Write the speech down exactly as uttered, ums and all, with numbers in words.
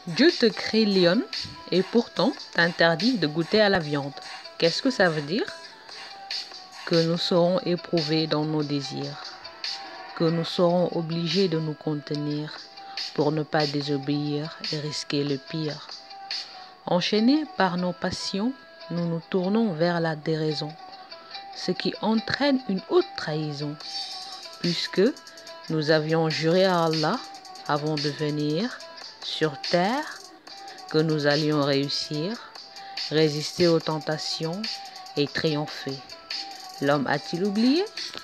Dieu te crée lionne et pourtant t'interdit de goûter à la viande. Qu'est-ce que ça veut dire? Que nous serons éprouvés dans nos désirs, que nous serons obligés de nous contenir pour ne pas désobéir et risquer le pire. Enchaînés par nos passions, nous nous tournons vers la déraison, ce qui entraîne une haute trahison, puisque nous avions juré à Allah avant de venir sur terre que nous allions réussir, résister aux tentations et triompher. L'homme a-t-il oublié?